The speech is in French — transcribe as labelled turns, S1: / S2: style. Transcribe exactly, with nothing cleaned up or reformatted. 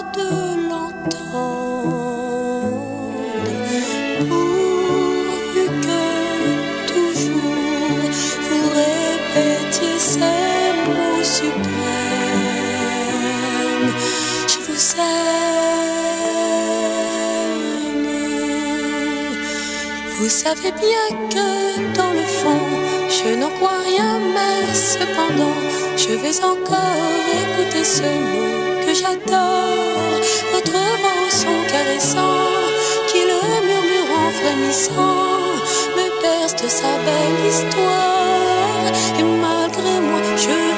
S1: de l'entendre, pourvu que toujours vous répétiez ces mots suprêmes. Je vous aime. Vous savez bien que dans le fond je n'en crois rien, mais cependant je vais encore écouter ce mot que j'adore, votre voix au son caressant, qui le murmure en frémissant me berce de sa belle histoire. Et malgré moi je